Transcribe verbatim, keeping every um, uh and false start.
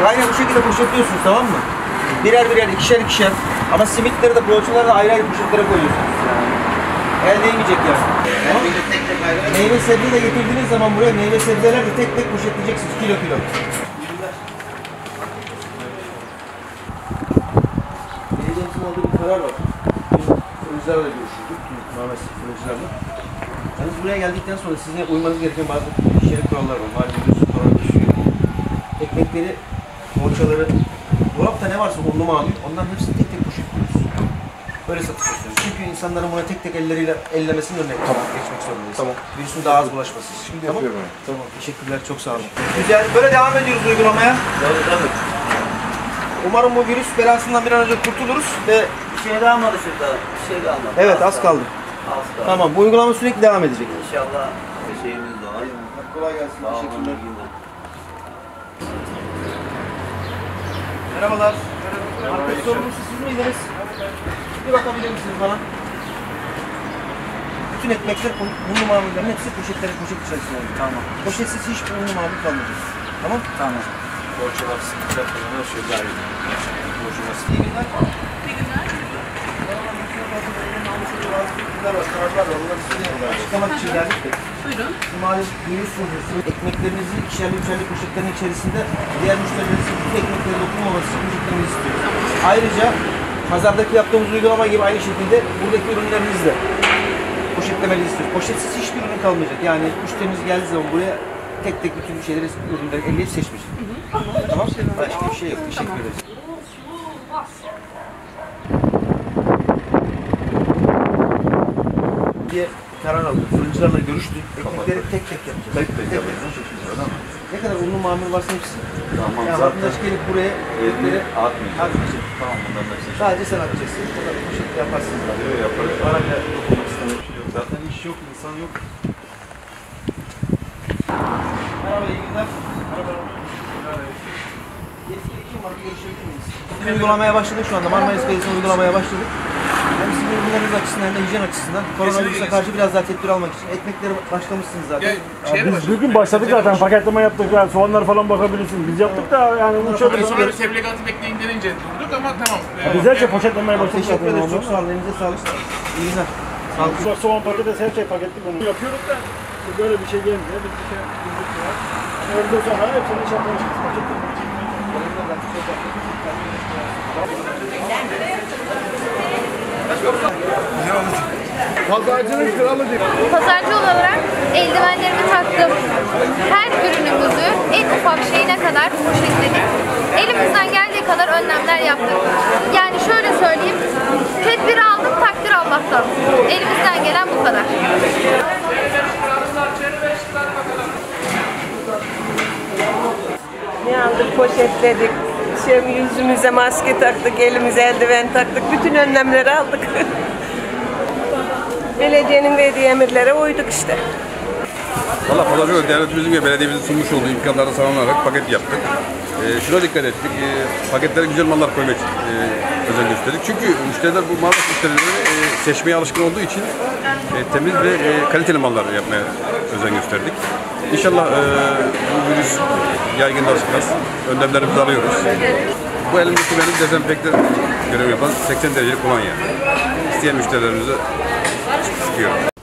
aynen bu şekilde poşetliyorsunuz, tamam mı? Birer birer, ikişer ikişer. Ama simitleri de poğaçaları da ayrı ayrı poşetlere koyuyorsunuz. El değmeyecek yani. Tamam. Meyve sebze de getirdiğiniz zaman buraya meyve sebzeler de tek tek poşetleyeceksiniz kilo kilo. Belediyemizin aldığı bir karar var. Fırıncılarla görüşürdük. Mehmet fırıncılarla. Yalnız buraya geldikten sonra sizin uymanız gereken bazı hijyenik kurallar var. Malum biliyorsunuz korona düşüyor. Ekmekleri, poğaçaları, dolapta ne varsa unlu mamul, onların hepsini tek tek poşetliyoruz. Böyle satış yapıyoruz. Çünkü insanların buna tek tek elleriyle ellemesinin önüne tamam. geçmek zorundayız. Tamam. Virüsün daha az bulaşması. Şimdi tamam. yapıyorum. Tamam. Teşekkürler. Çok sağ olun. Güzel. Böyle devam ediyoruz uygulamaya. Tabii tabii. Umarım bu virüs belasından bir an önce kurtuluruz ve Bir şey kalmadı şurada. Bir şey kalmadı. evet az kaldı. Az kaldı. Tamam. Bu uygulama sürekli devam edecek. İnşallah bir şeyimiz de var. Kolay gelsin. Sağ olun. Teşekkürler. iyi günler. Merhabalar. Market sorumlusu siz miydiniz? Bir bakabilir misiniz bana? Bütün ekmekler, unlu mamullerin hepsi poşetlere poşet içerisinde olacak. Tamam. Poşetsiz hiçbir unlu mamul kalmayacak. Tamam? Tamam. Borçalar, sıkıntılar falan her şey dahil. Borçalar, İyi günler. İyi günler. Açıklamak için geldik de. Buyurun. Şu malum virüs sorusu, ekmeklerinizi ikişerli üçerli poşetlerin içerisinde diğer müşterilerinizin bu ekmeklere dokunmaması için poşetlerinizi istiyoruz. Ayrıca pazardaki yaptığımız uygulama gibi aynı şekilde buradaki ürünlerinizi de poşetlemenizi istiyoruz. Poşetsiz hiçbir ürün kalmayacak. Yani müşteriniz geldiği zaman buraya tek tek bütün şeyleri, ürünleri elleyip seçmeyecek. Tamam. Başka bir şey yok. Teşekkür ederiz. diye karar aldık. Fırıncılarla görüştük. Ekmekleri tek tek yapacağız. tek tek yapıyoruz. Ne kadar unlu mamul varsa hepsi. Tamam, yani zaten vatandaş gelip buraya ekmekleri atmayacak. atmayacak. Tamam, bundan da seçelim. Sadece sen atacaksın. Bu kadar poşet yaparsınız. Yok, yaparız. Parayla dokunmak istemiyorum. Zaten iş yok, insan yok. Merhaba, iyi günler. Merhaba. Yetkili kim var? Görüşebilir miyiz? Uygulamaya başladık şu anda. Marmaris Belediyesi'ne uygulamaya başladık. Hem sizin ürünleriniz açısından hem de hijyen açısından koronavirüse karşı biraz daha tedbir almak için ekmekleri başlamışsınız zaten. Ya biz bugün başladık zaten, paketleme yaptık, yani soğanlar falan bakabilirsiniz. Biz yaptık da yani uçuyorduk. Sonra bir tebligatı bekleyin denince durduk ama tamam. Biz her şey poşetlemeye başladık. Teşekkür ederiz. Çok sağ olun. Elinize sağlık. İyi günler. Sağlık. Bak, soğan patates her şey paketli bunu. Yapıyorduk da böyle bir şey gelmiyor. Biz bir şey bildik ya. Öyle sonra hepsini iş yapmışız. Pazarcının kralı değil. Pazarcı olarak eldivenlerimi taktım. Her ürünümüzü en ufak şeyine kadar poşetledik. Elimizden geldiği kadar önlemler yaptık. Yani şöyle söyleyeyim, tedbir aldık, takdir Allah'tan. Elimizden gelen bu kadar. Ne aldık? Poşetledik. Şey, yüzümüze maske taktık, elimize eldiven taktık. Bütün önlemleri aldık. Belediyenin verdiği emirlere uyduk işte. Valla pazarcı devletimizin ve belediyemizin sunmuş olduğu imkanlara sağlanarak paket yaptık. Ee, şuna dikkat ettik, e, paketlere güzel mallar koymak için e, özen gösterdik. Çünkü müşteriler bu mal müşterileri e, seçmeye alışkın olduğu için e, temiz ve e, kaliteli mallar yapmaya özen gösterdik. İnşallah e, bu virüs yaygınlaşmaz, önlemlerimizi alıyoruz. Bu elimdeki benim dezenfekte görevi yapan seksen derecelik kolonya. İsteyen müşterilerimize sıkıyor.